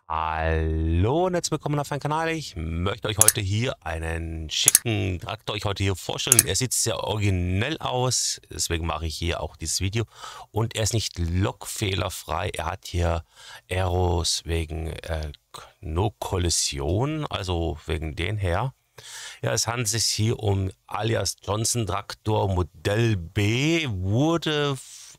Hallo und herzlich willkommen auf meinem Kanal. Ich möchte euch heute hier einen schicken Traktor vorstellen. Er sieht sehr originell aus, deswegen mache ich hier auch dieses Video. Und er ist nicht lokfehlerfrei. Er hat hier Aeros wegen No-Kollision, also wegen den her. Ja, es handelt sich hier um alias Johnson Traktor Modell B, wurde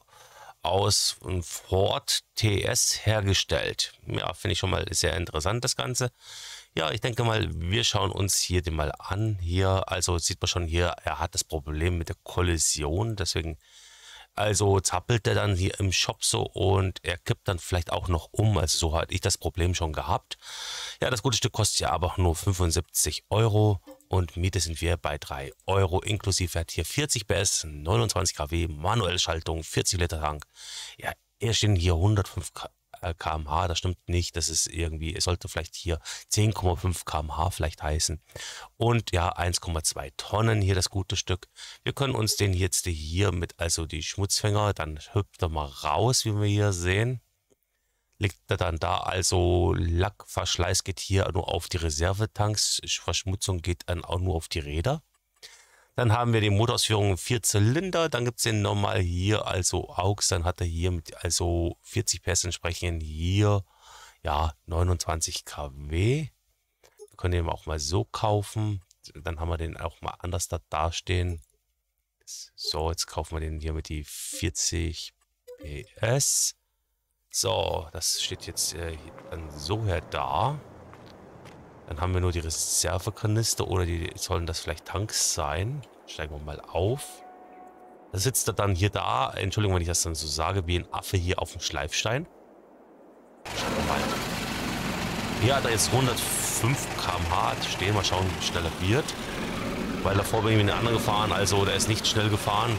aus einem Ford TS hergestellt. Ja, finde ich schon mal sehr interessant, das Ganze. Ja, ich denke mal, wir schauen uns hier den mal an. Hier, also sieht man schon hier, er hat das Problem mit der Kollision, deswegen, also zappelt er dann hier im Shop so und er kippt dann vielleicht auch noch um. Also so hatte ich das Problem schon gehabt. Ja, das gute Stück kostet ja aber nur 75 Euro und Miete sind wir bei 3 Euro inklusive. Hat hier 40 PS, 29 kW, manuelle Schaltung, 40 Liter Tank. Ja, hier stehen hier 105 km/h, das stimmt nicht, das ist irgendwie, es sollte vielleicht hier 10,5 km/h vielleicht heißen. Und ja, 1,2 Tonnen hier das gute Stück. Wir können uns den jetzt hier mit, also die Schmutzfänger, dann hüpft er mal raus, wie wir hier sehen. Liegt er dann da, also Lackverschleiß geht hier nur auf die Reservetanks, Verschmutzung geht dann auch nur auf die Räder. Dann haben wir die Motorausführung 4 Zylinder, dann gibt es den nochmal hier, also AUX, dann hat er hier mit also 40 PS entsprechend hier, ja, 29 kW. Wir können den auch mal so kaufen, dann haben wir den auch mal anders da dastehen. So, jetzt kaufen wir den hier mit die 40 PS. So, das steht jetzt dann so her da. Dann haben wir nur die Reservekanister oder die sollen das vielleicht Tanks sein. Steigen wir mal auf. Da sitzt er dann hier da, Entschuldigung, wenn ich das dann so sage, wie ein Affe hier auf dem Schleifstein. Schauen wir mal. Hier hat er jetzt 105 km/h stehen. Mal schauen, wie schnell er wird. Weil davor bin ich mit einem anderen gefahren, also der ist nicht schnell gefahren.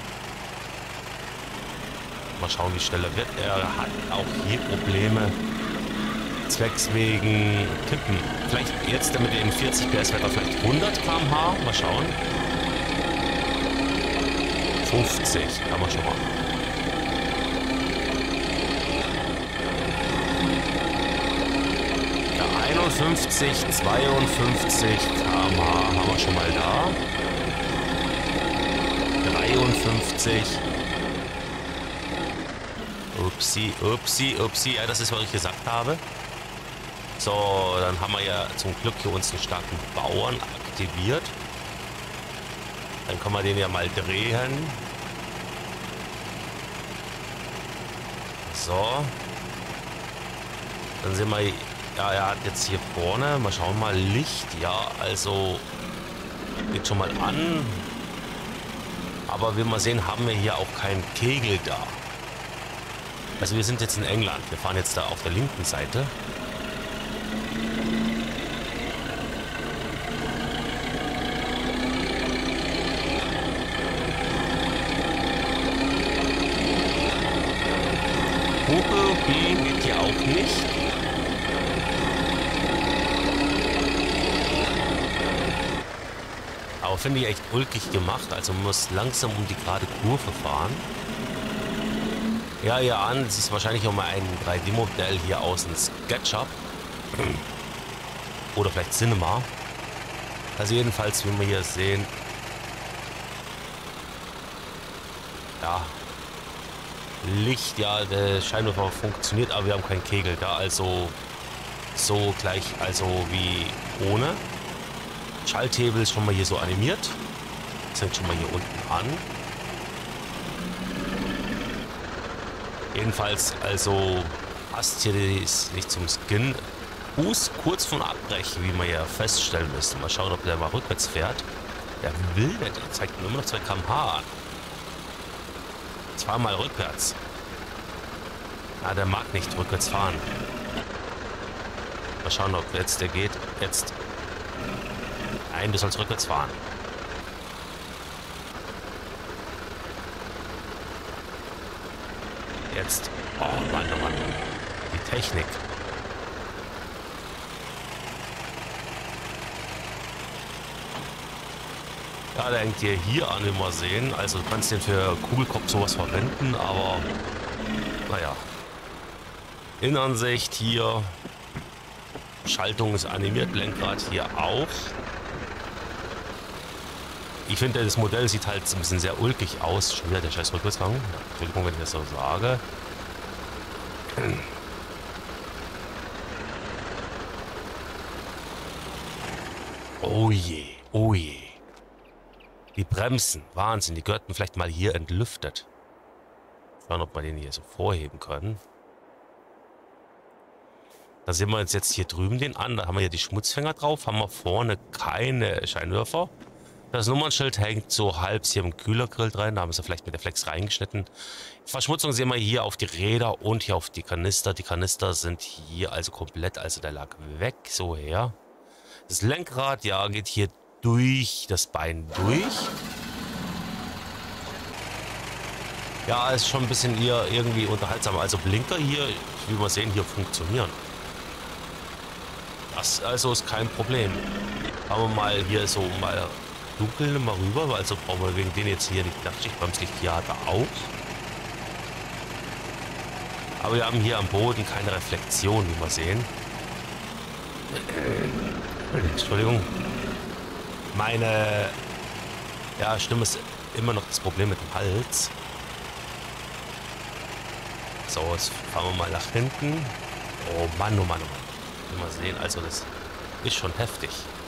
Mal schauen, wie schnell er wird. Er hat auch hier Probleme. Zwecks wegen Kippen. Vielleicht jetzt mit den 40 PS wird er vielleicht 100 km/h. Mal schauen. 50 kann man schon mal. Ja, 51, 52 km/h haben wir schon mal da. 53. Upsi, upsi, upsi. Ja, das ist, was ich gesagt habe. So, dann haben wir ja zum Glück hier uns einen starken Bauern aktiviert. Dann können wir den ja mal drehen. So. Dann sehen wir, ja, er hat jetzt hier vorne, mal schauen mal, Licht. Ja, also geht schon mal an. Aber wie wir sehen, haben wir hier auch keinen Kegel da. Also wir sind jetzt in England. Wir fahren jetzt da auf der linken Seite. Hupe geht hier auch nicht. Aber finde ich echt ulkig gemacht. Also man muss langsam um die gerade Kurve fahren. Ja, hier an, es ist wahrscheinlich auch mal ein 3D-Modell hier aus dem SketchUp. Oder vielleicht Cinema. Also jedenfalls, wie wir hier sehen. Ja. Licht, ja, der Scheinwerfer funktioniert, aber wir haben keinen Kegel da. Also so gleich, also wie ohne. Schalthebel ist schon mal hier so animiert. Das fängt schon mal hier unten an. Jedenfalls, also passt hier nicht zum Skin. Fuß kurz von Abbrechen, wie wir ja feststellen müssen. Mal schauen, ob der mal rückwärts fährt. Der will nicht, der zeigt nur noch 2 km/h an. Zweimal rückwärts. Ah, der mag nicht rückwärts fahren. Mal schauen, ob jetzt der geht. Jetzt. Nein, du sollst rückwärts fahren. Jetzt. Oh Mann, oh Mann. Die Technik. Ja, der hängt dir hier an, wie wir sehen. Also du kannst den für Kugelkopf sowas verwenden, aber naja. Innenansicht hier. Schaltung ist animiert, Lenkrad hier auch. Ich finde, das Modell sieht halt ein bisschen sehr ulkig aus. Schon wieder der scheiß Rückwärtsgang. Ja, Entschuldigung, wenn ich das so sage. Oh je, oh je. Die Bremsen, Wahnsinn, die gehörten vielleicht mal hier entlüftet. Schauen, ob wir den hier so vorheben können. Da sehen wir uns jetzt hier drüben den an. Da haben wir hier die Schmutzfänger drauf. Haben wir vorne keine Scheinwerfer. Das Nummernschild hängt so halb hier im Kühlergrill drin. Da haben sie vielleicht mit der Flex reingeschnitten. Verschmutzung sehen wir hier auf die Räder und hier auf die Kanister. Die Kanister sind hier also komplett, also der lag weg, so her. Das Lenkrad, ja, geht hier durch das Bein durch. Ja, ist schon ein bisschen hier irgendwie unterhaltsam. Also Blinker hier, wie wir sehen, hier funktionieren. Das also ist kein Problem. Haben wir mal hier so mal dunkel mal rüber, also brauchen wir wegen denen jetzt hier die Nachtschichtbremslicht, hier hat er auch. Aber wir haben hier am Boden keine Reflexion, wie wir sehen. Entschuldigung. Meine Stimme ist immer noch das Problem mit dem Hals. So, jetzt fahren wir mal nach hinten. Oh Mann, oh Mann, oh Mann. Mal sehen, also das ist schon heftig.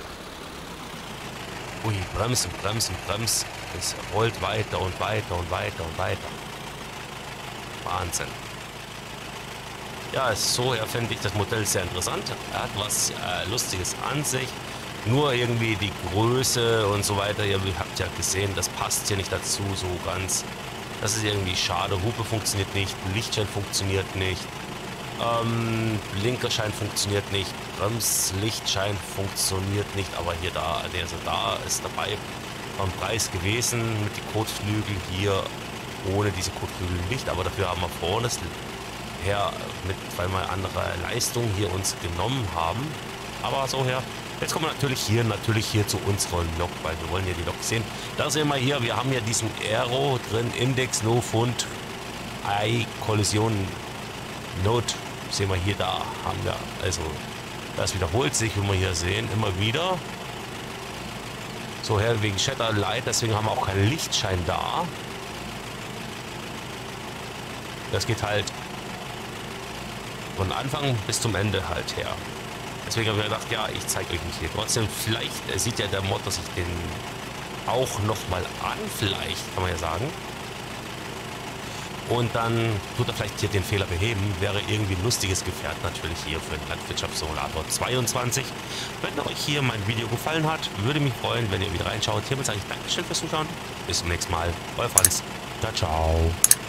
Ui, bremsen, bremsen, bremsen. Es rollt weiter und weiter und weiter und weiter. Wahnsinn. Ja, so her finde ich das Modell sehr interessant. Er hat was Lustiges an sich. Nur irgendwie die Größe und so weiter. Ihr habt ja gesehen, das passt hier nicht dazu so ganz. Das ist irgendwie schade. Hupe funktioniert nicht, Lichtschein funktioniert nicht. Blinkerschein funktioniert nicht, Bremslichtschein funktioniert nicht, aber hier da ist dabei vom Preis gewesen mit den Kotflügel hier ohne diese Kotflügel nicht, aber dafür haben wir vorne das her mit zweimal andere Leistung hier uns genommen haben, aber so her. Jetzt kommen wir natürlich hier zu unserer Lok, weil wir wollen ja die Lok sehen. Da sehen wir hier, wir haben ja diesen Aero drin, Index, No Fund, Kollision, Not, sehen wir hier, da haben wir, also das wiederholt sich, wie wir hier sehen, immer wieder. So her wegen Shatter Light, deswegen haben wir auch keinen Lichtschein da. Das geht halt von Anfang bis zum Ende halt her. Deswegen habe ich gedacht, ja, ich zeige euch nicht hier. Trotzdem, vielleicht sieht ja der Mod, dass ich den auch nochmal an, vielleicht, kann man ja sagen. Und dann tut er vielleicht hier den Fehler beheben. Wäre irgendwie ein lustiges Gefährt natürlich hier für den Landwirtschaftssimulator 22. Wenn euch hier mein Video gefallen hat, würde mich freuen, wenn ihr wieder reinschaut. Hiermit sage ich Dankeschön fürs Zuschauen. Bis zum nächsten Mal. Euer Franz. Ciao, ciao.